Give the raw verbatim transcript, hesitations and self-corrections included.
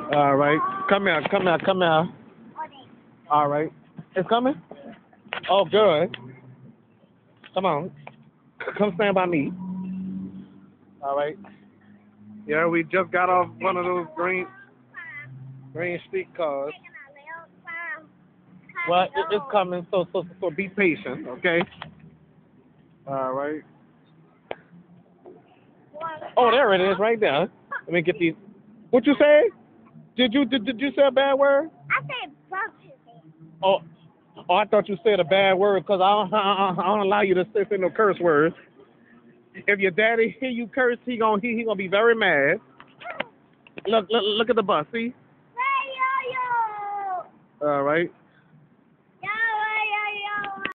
All right. Come here, come here, come here. All right. It's coming? Oh, good. Come on. Come stand by me. All right. Yeah, we just got off one of those green green street cars. Well, it, it's coming, so so so be patient, okay? All right. Oh, there it is, right there. Let me get these. What you say? Did you did, did you say a bad word? I said bumpy. Oh, oh, I thought you said a bad word because I don't, I, I don't allow you to say no curse words. If your daddy hear you curse, he gonna he, he gonna be very mad. Look look look at the bus. See? Hey, yo, yo. All right.